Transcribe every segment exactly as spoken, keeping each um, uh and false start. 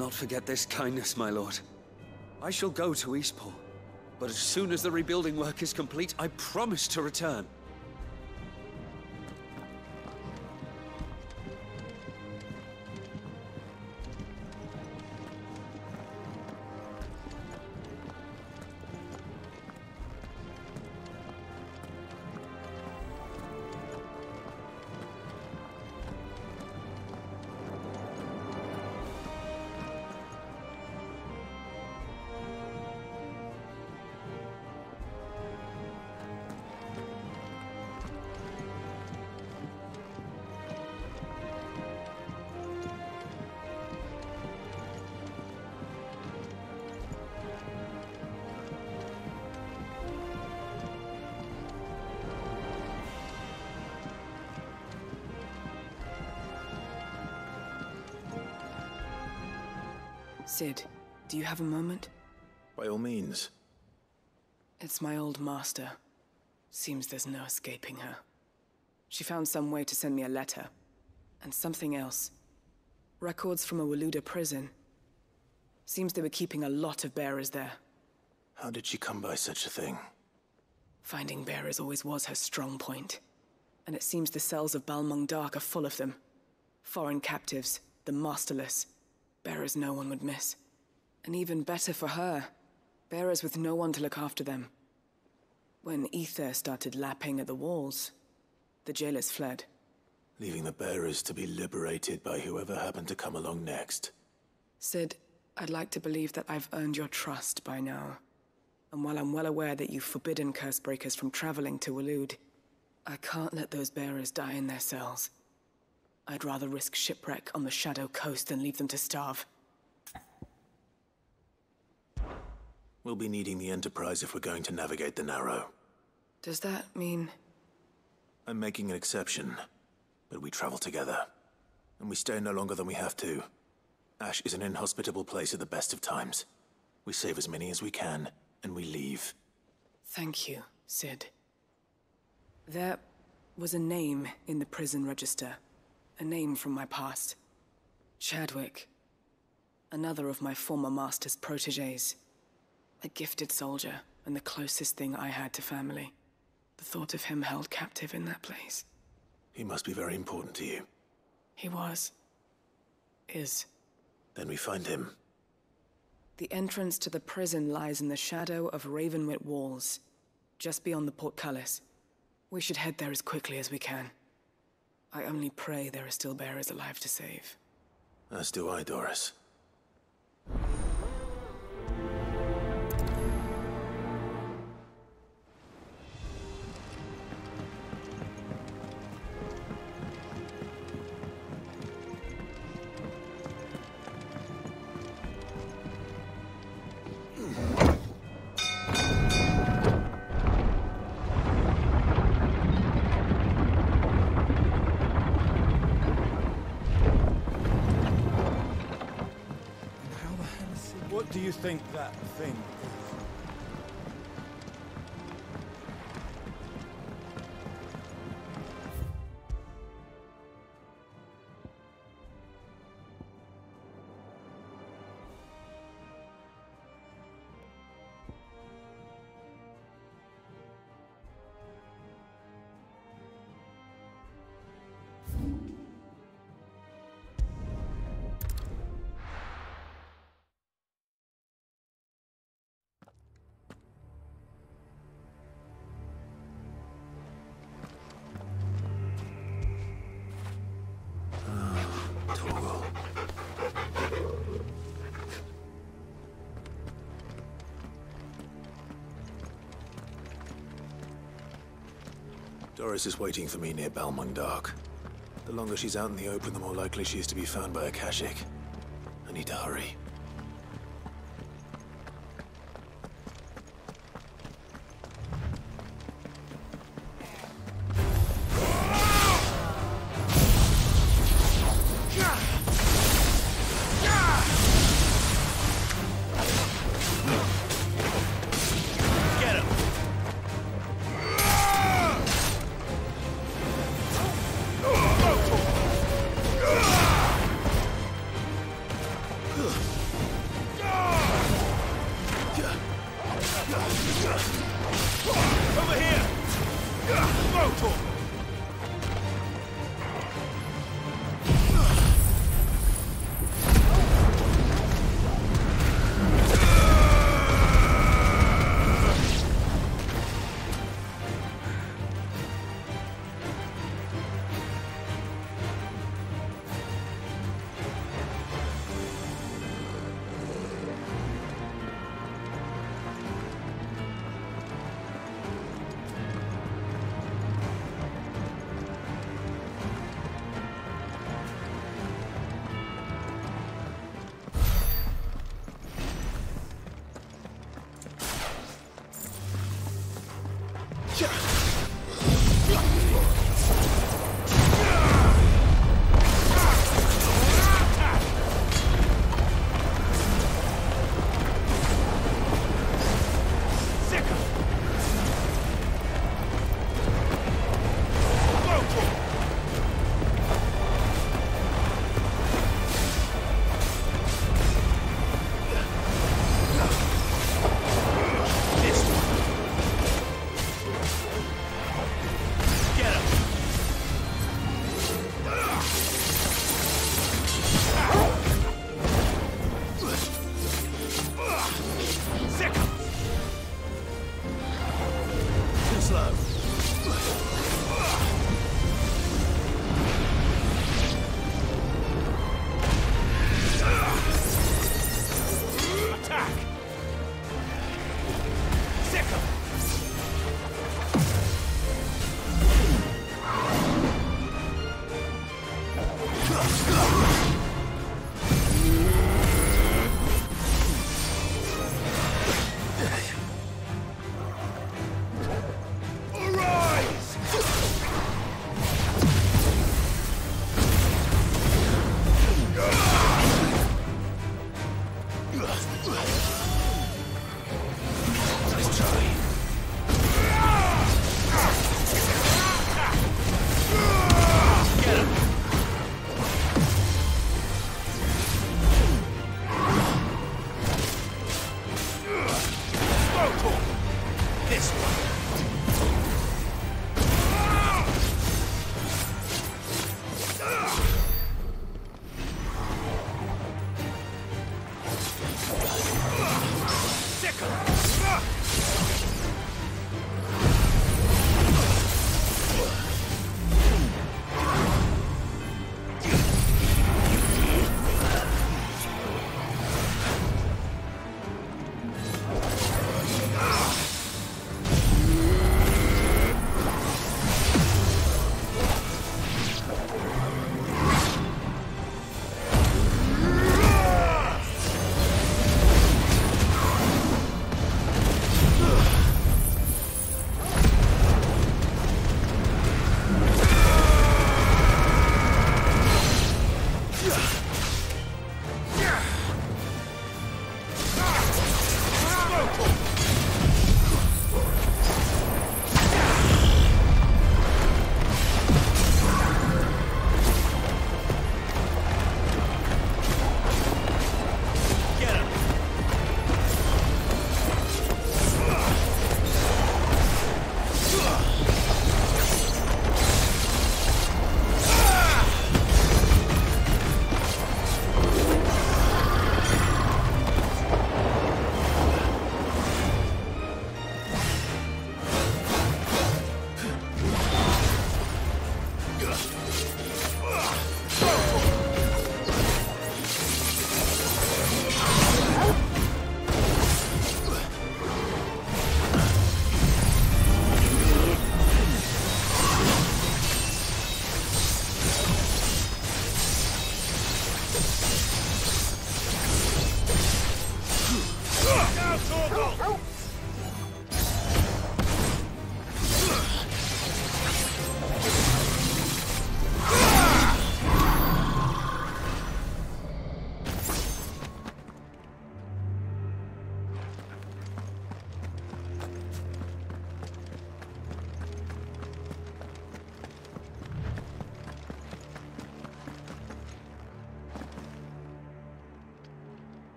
not forget this kindness, my lord. I shall go to Eastport, but as soon as the rebuilding work is complete, I promise to return. Cid, do you have a moment? By all means. It's my old master. Seems there's no escaping her. She found some way to send me a letter. And something else. Records from a Waluda prison. Seems they were keeping a lot of bearers there. How did she come by such a thing? Finding bearers always was her strong point. And it seems the cells of Balmung Dark are full of them. Foreign captives, the masterless. Bearers no one would miss. And even better for her, bearers with no one to look after them. When Ether started lapping at the walls, the jailers fled. Leaving the bearers to be liberated by whoever happened to come along next. Cid, I'd like to believe that I've earned your trust by now. And while I'm well aware that you've forbidden Cursebreakers from traveling to Waloed, I can't let those bearers die in their cells. I'd rather risk shipwreck on the Shadow Coast than leave them to starve. We'll be needing the Enterprise if we're going to navigate the Narrow. Does that mean... I'm making an exception, but we travel together. And we stay no longer than we have to. Ash is an inhospitable place at the best of times. We save as many as we can, and we leave. Thank you, Cid. There was a name in the prison register. A name from my past. Chadwick. Another of my former master's protégés. A gifted soldier, and the closest thing I had to family. The thought of him held captive in that place. He must be very important to you. He was. Is. Then we find him. The entrance to the prison lies in the shadow of Ravenwit Walls, just beyond the portcullis. We should head there as quickly as we can. I only pray there are still bearers alive to save. As do I, Doris. What do you think that thing is? Doris is waiting for me near Balmung Dark. The longer she's out in the open, the more likely she is to be found by Akashic. I need to hurry. Ugh. Over here! Motor!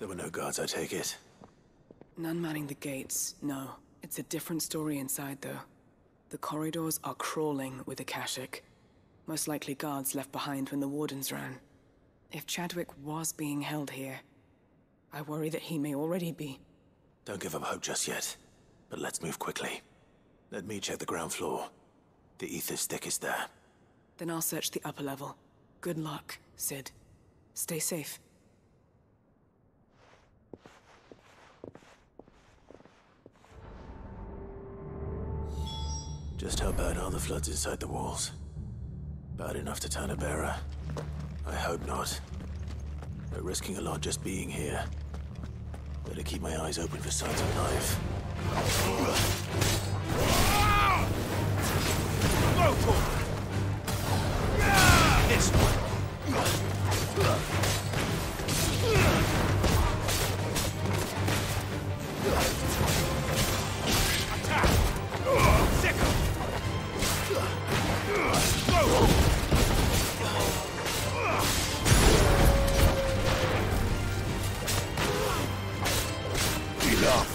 There were no guards, I take it? None manning the gates, no. It's a different story inside, though. The corridors are crawling with Akashic. Most likely guards left behind when the Wardens ran. If Chadwick was being held here, I worry that he may already be. Don't give up hope just yet, but let's move quickly. Let me check the ground floor. The ether stick is there. Then I'll search the upper level. Good luck, Sid. Stay safe. Just how bad are the floods inside the walls? Bad enough to turn a bearer? I hope not. We're risking a lot just being here. Better keep my eyes open for signs of life. This one! Attack! Sickle! Go! Enough!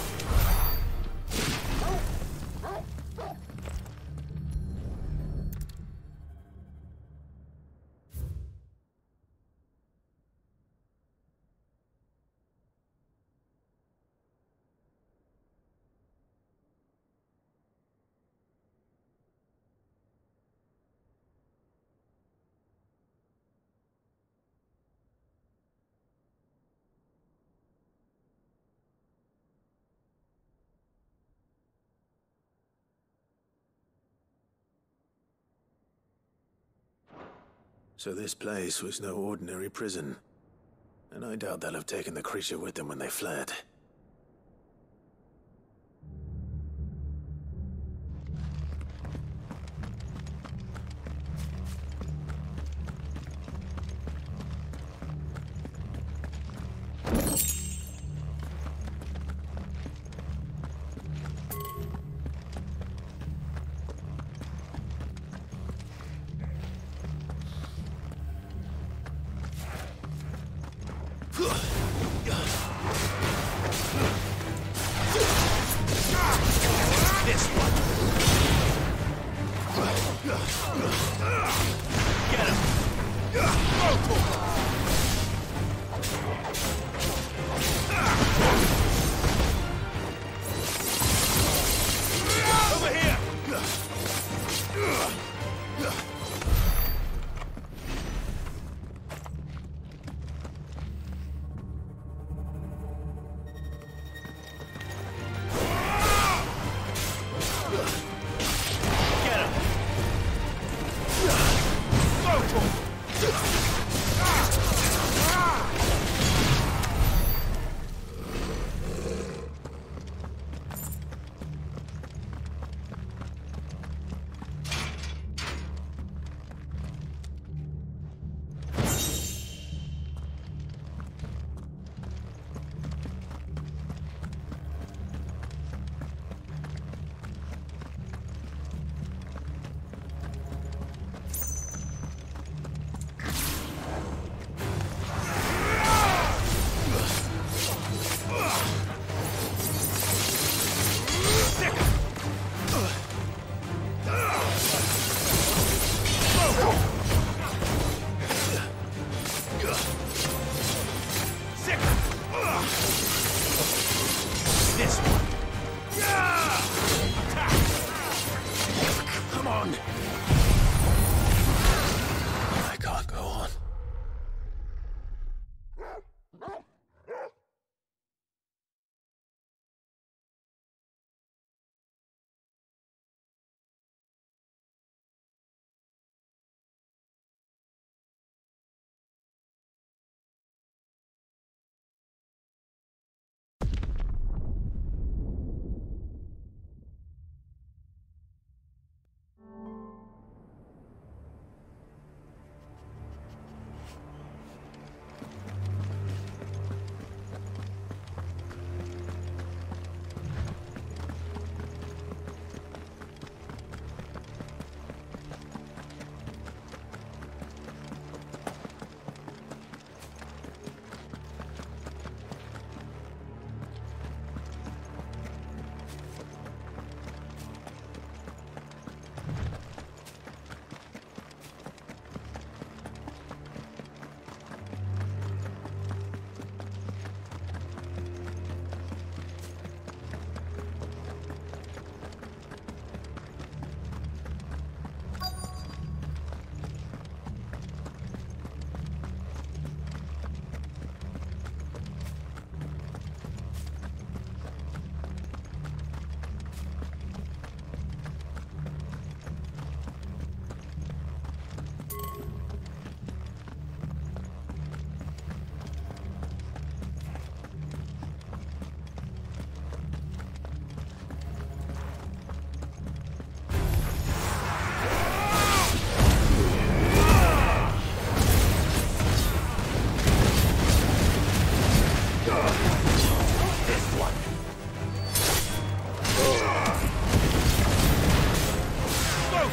So this place was no ordinary prison. And I doubt they'll have taken the creature with them when they fled.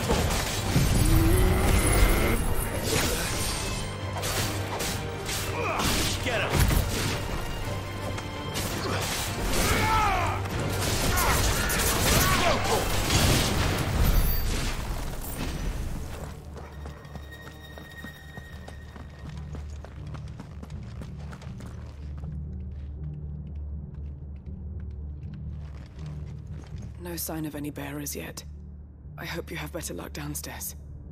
Get him! No sign of any bearers yet. I hope you have better luck downstairs.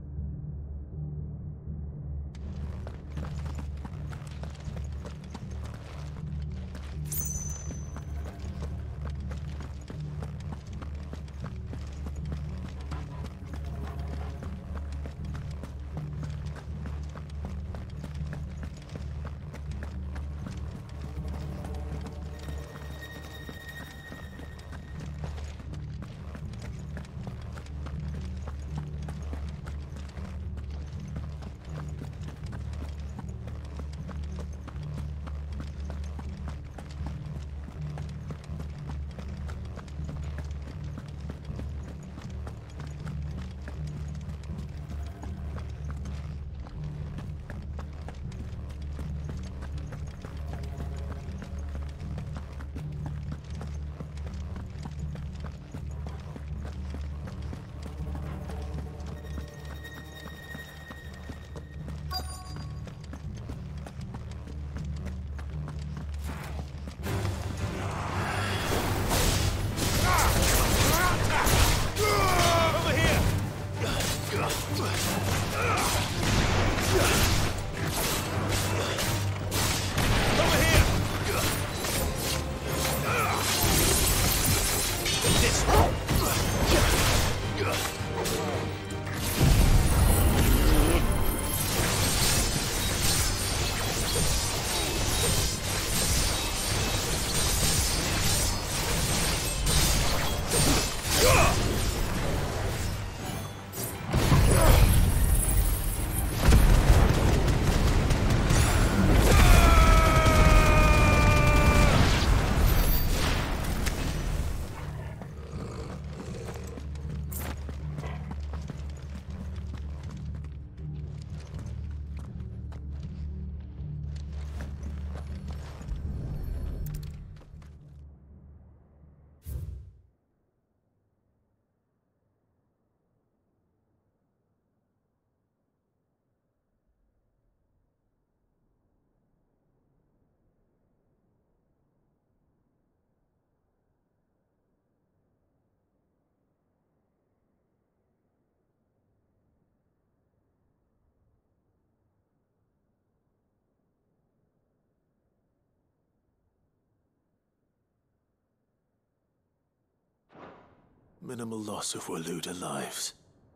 Minimal loss of Waloda lives.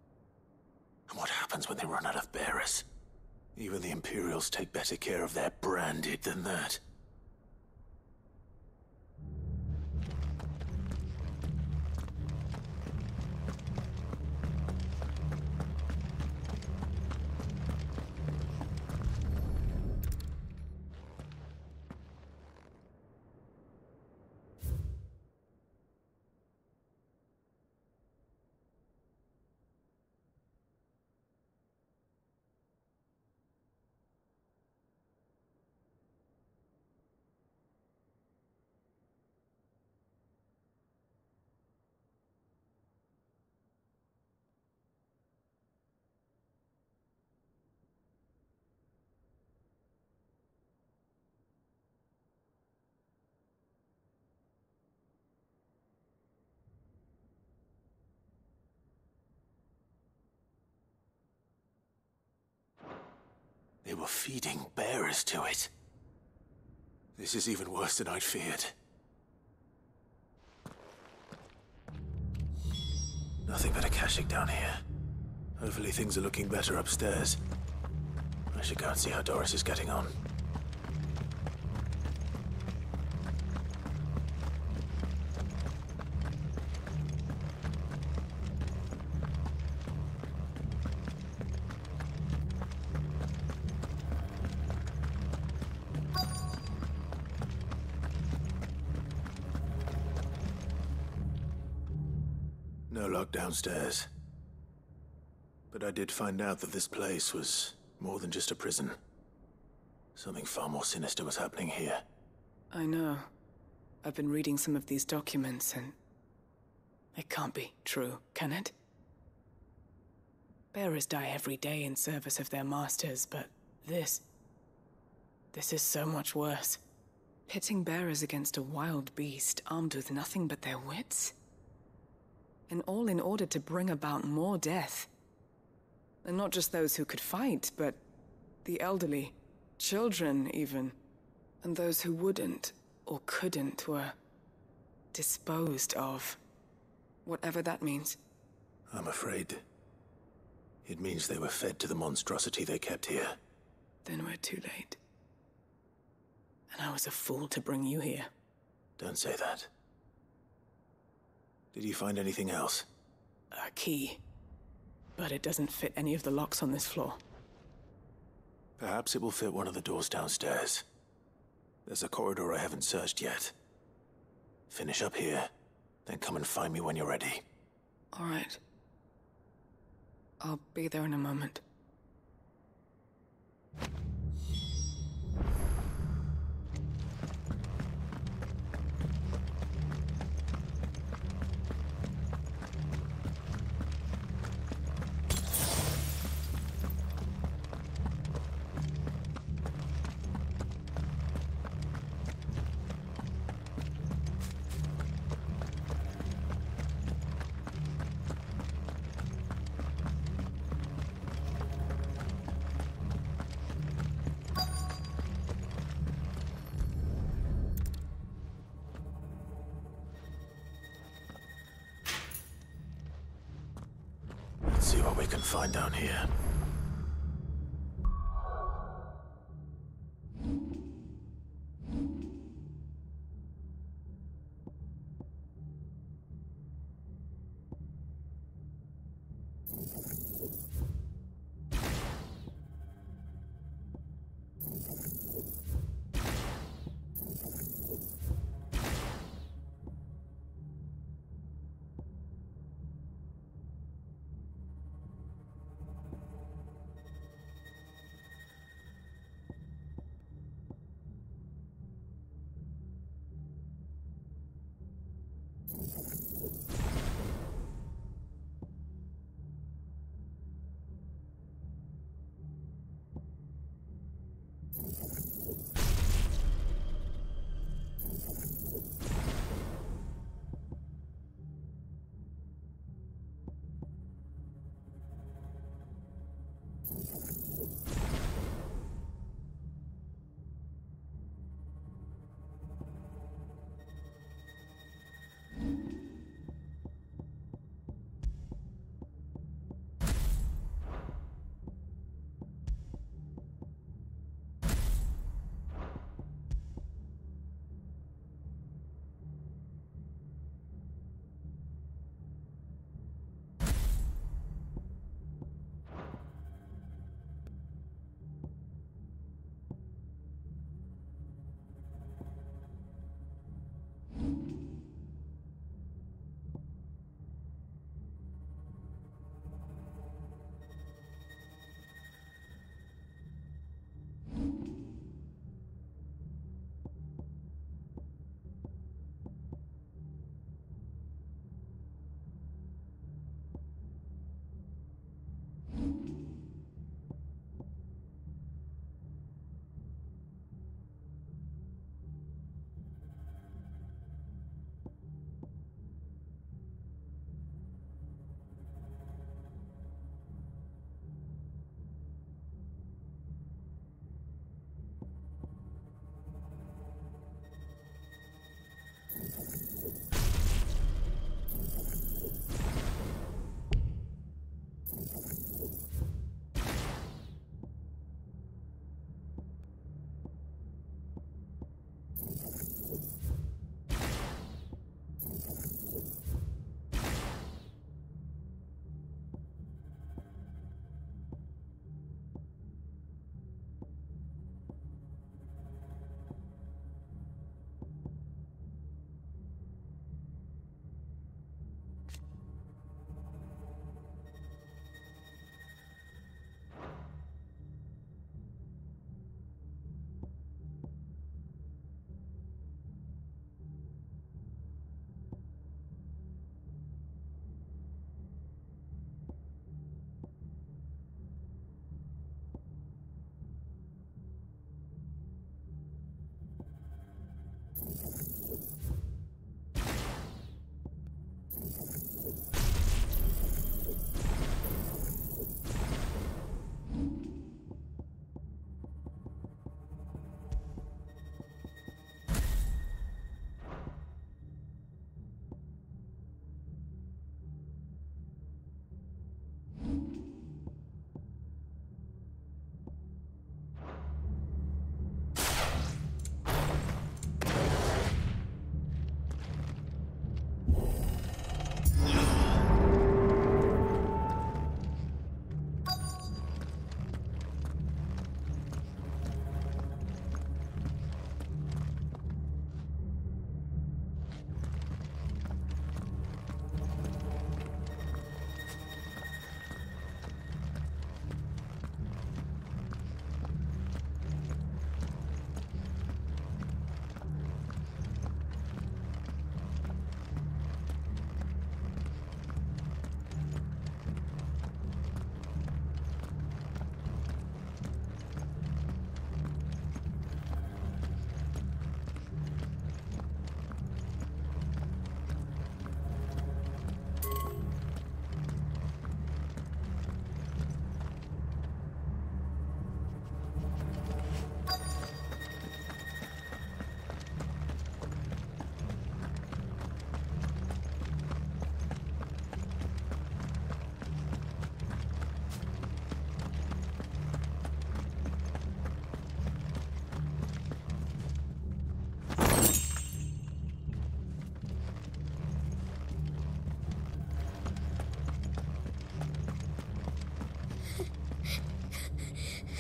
And what happens when they run out of bearers? Even the Imperials take better care of their branded than that. They were feeding bearers to it. This is even worse than I'd feared. Nothing but a Kashyyyk down here. Hopefully things are looking better upstairs. I should go and see how Doris is getting on. No luck downstairs. But I did find out that this place was more than just a prison. Something far more sinister was happening here. I know. I've been reading some of these documents and... it can't be true, can it? Bearers die every day in service of their masters, but this... this is so much worse. Pitting bearers against a wild beast armed with nothing but their wits? And all in order to bring about more death. And not just those who could fight, but the elderly, children even. And those who wouldn't or couldn't were disposed of. Whatever that means. I'm afraid it means they were fed to the monstrosity they kept here. Then we're too late. And I was a fool to bring you here. Don't say that. Did you find anything else? A key. But it doesn't fit any of the locks on this floor. Perhaps it will fit one of the doors downstairs. There's a corridor I haven't searched yet. Finish up here, then come and find me when you're ready. All right. I'll be there in a moment. Let's see what we can find down here.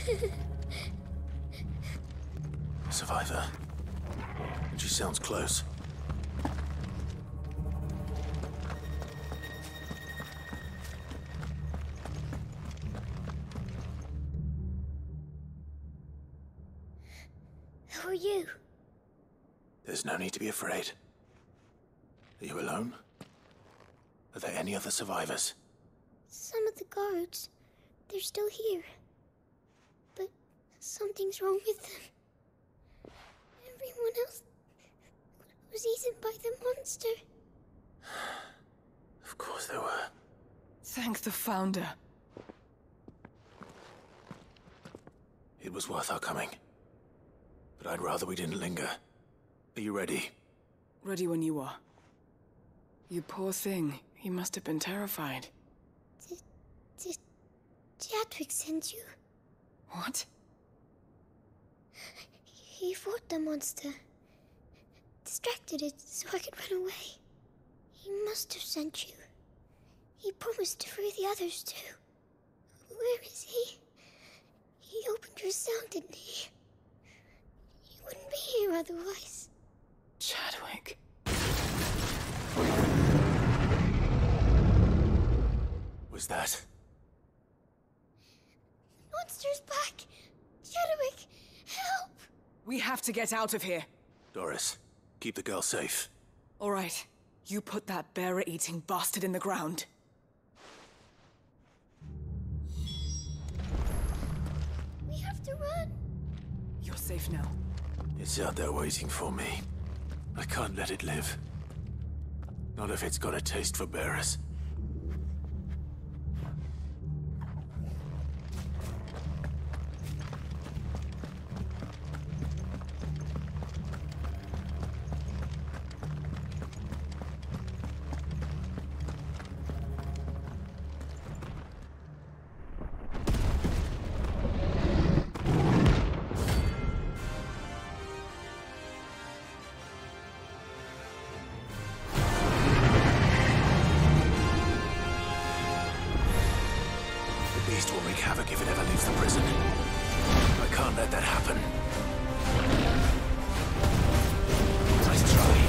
A survivor. And she sounds close. Who are you? There's no need to be afraid. Are you alone? Are there any other survivors? Some of the guards. They're still here. But something's wrong with them. Everyone else was eaten by the monster. Of course there were. Thank the Founder. It was worth our coming. But I'd rather we didn't linger. Are you ready? Ready when you are. You poor thing. He must have been terrified. Did... did... Chadwick send you? What? He fought the monster. Distracted it so I could run away. He must have sent you. He promised to free the others too. Where is he? He opened your cell, didn't he? He wouldn't be here otherwise. Chadwick. Was that? Monster's back! Chadwick, help! We have to get out of here. Doris, keep the girl safe. All right. You put that bearer-eating bastard in the ground. We have to run. You're safe now. It's out there waiting for me. I can't let it live. Not if it's got a taste for bearers. Will wreak havoc if it ever leaves the prison. I can't let that happen. Nice try.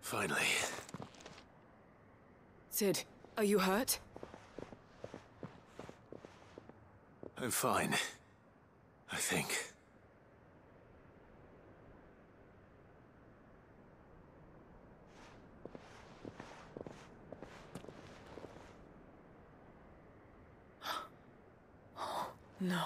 Finally. Cid, are you hurt? I'm fine. I think. No.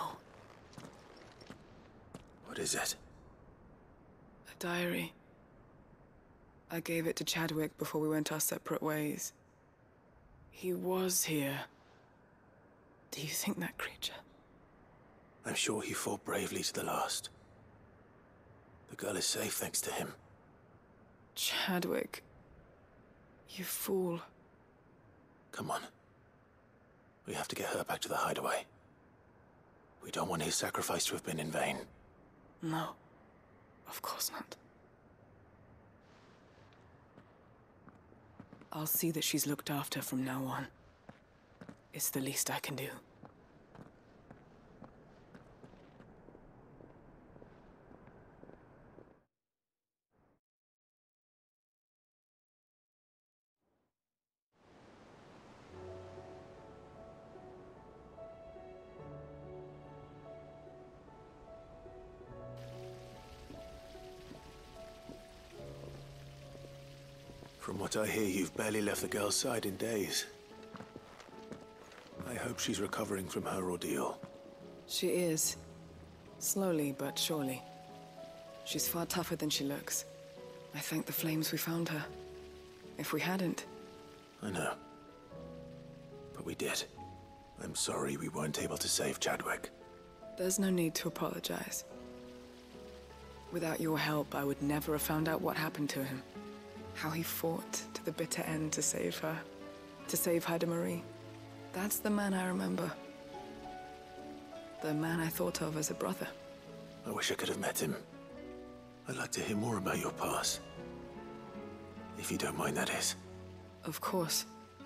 What is it? A diary. I gave it to Chadwick before we went our separate ways. He was here. Do you think that creature? I'm sure he fought bravely to the last. The girl is safe thanks to him. Chadwick. You fool. Come on. We have to get her back to the hideaway. We don't want his sacrifice to have been in vain. No. Of course not. I'll see that she's looked after from now on. It's the least I can do. From what I hear, you've barely left the girl's side in days. I hope she's recovering from her ordeal. She is. Slowly, but surely. She's far tougher than she looks. I thank the flames we found her. If we hadn't... I know. But we did. I'm sorry we weren't able to save Chadwick. There's no need to apologize. Without your help, I would never have found out what happened to him. How he fought to the bitter end to save her. To save Hyde Marie. That's the man I remember. The man I thought of as a brother. I wish I could have met him. I'd like to hear more about your past. If you don't mind, that is. Of course.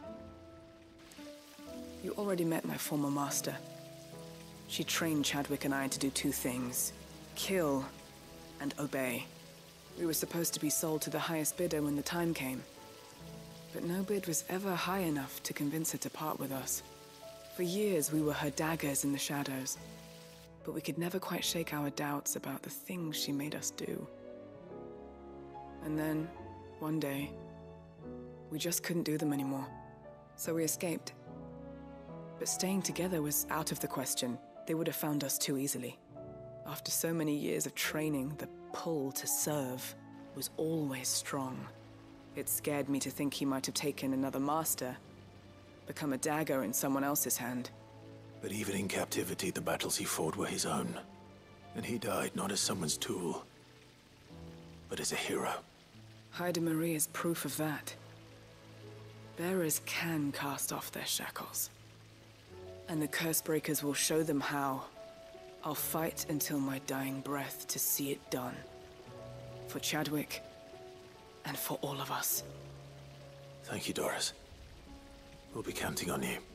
You already met my former master. She trained Chadwick and I to do two things. Kill and obey. We were supposed to be sold to the highest bidder when the time came. But no bid was ever high enough to convince her to part with us. For years, we were her daggers in the shadows. But we could never quite shake our doubts about the things she made us do. And then, one day, we just couldn't do them anymore. So we escaped. But staying together was out of the question. They would have found us too easily. After so many years of training, the pull to serve was always strong. It scared me to think he might have taken another master, become a dagger in someone else's hand. But even in captivity, the battles he fought were his own. And he died not as someone's tool, but as a hero. Hyde Marie is proof of that. Bearers can cast off their shackles. And the Cursebreakers will show them how. I'll fight until my dying breath to see it done. For Chadwick, and for all of us. Thank you, Doris. We'll be counting on you.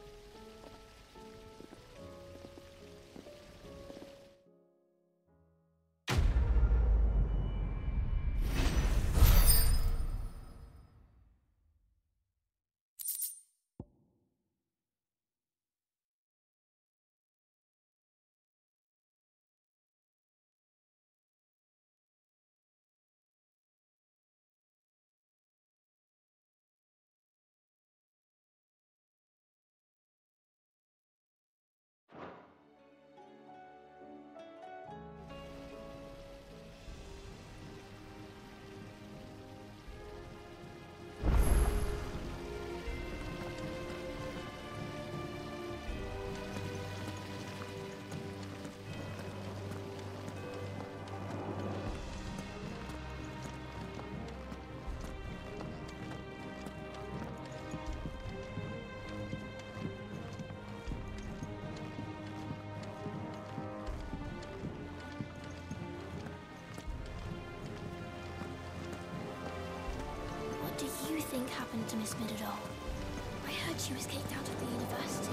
What do you think happened to Miss Midadol? I heard she was kicked out of the university.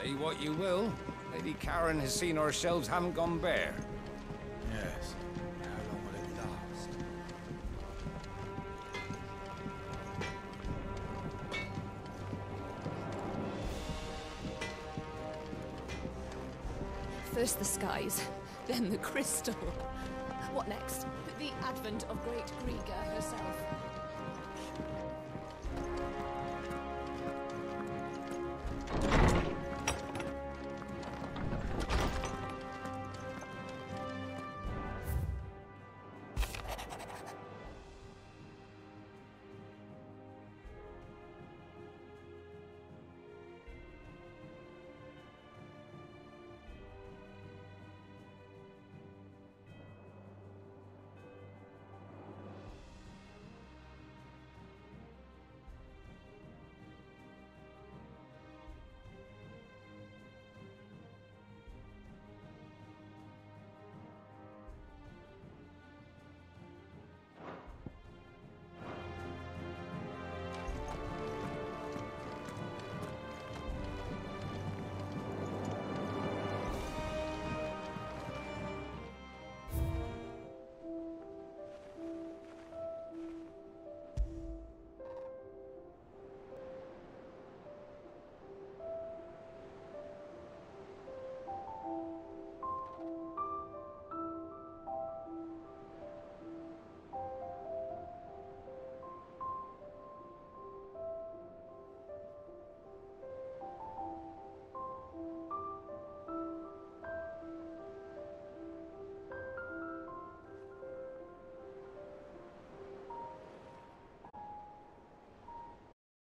Say what you will, Lady Karen has seen our shelves haven't gone bare. Yes. How long will it last? First the skies, then the crystal. What next? The advent of Great Griga herself.